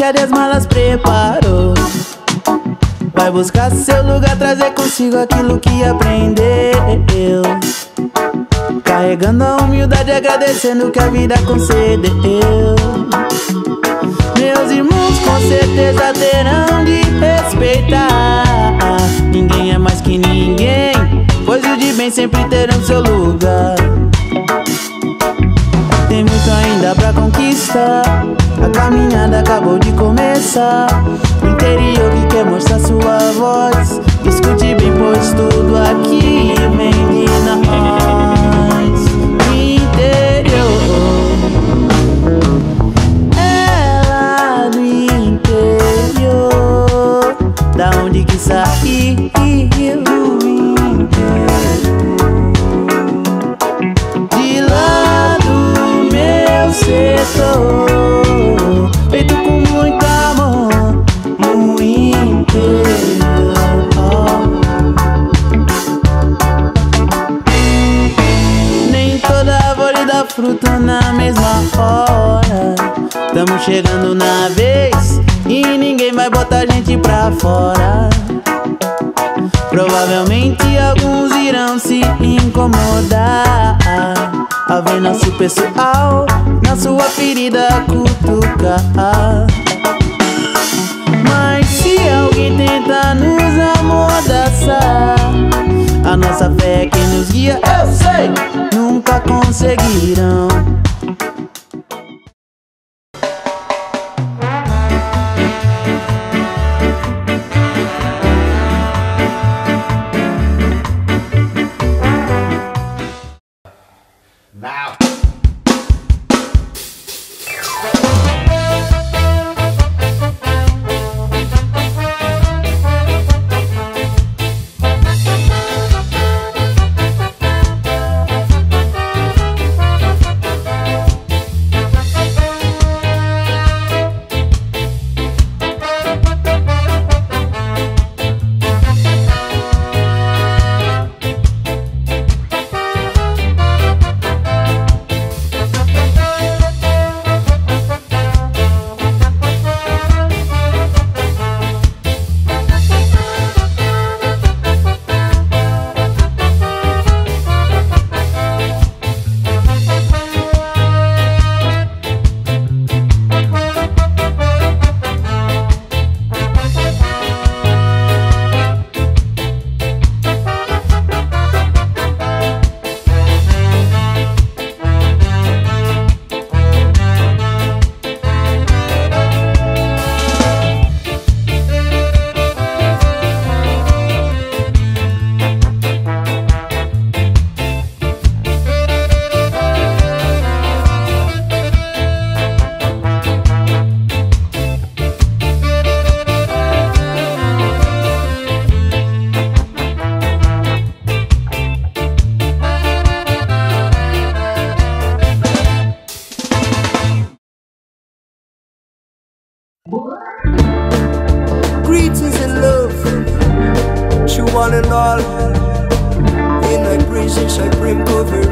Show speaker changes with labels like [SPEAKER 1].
[SPEAKER 1] cadê as malas preparou? Vai buscar seu lugar, trazer consigo aquilo que aprendeu. Carregando a humildade, agradecendo que a vida concedeu. Meus irmãos com certeza terão de respeitar. Ninguém é mais que ninguém, pois os de bem sempre terão seu lugar. Tem muito ainda pra conquistar, a caminhada acabou de começar. O interior que quer mostrar sua voz, escute bem, pois tudo aqui vem de nós. O interior é lá do interior, da onde que saiu do interior. De lá do meu setor, feito com muito amor no interior. Nem toda árvore dá fruto na mesma hora. Tamo chegando na vez e ninguém vai botar a gente pra fora. Provavelmente alguns irão se incomodar ao ver nosso pessoal na sua ferida cutucar. Mas se alguém tentar nos amordaçar, a nossa fé é quem nos guia, eu sei, nunca conseguirão.
[SPEAKER 2] Greetings and love to one and all. In my presence I bring cover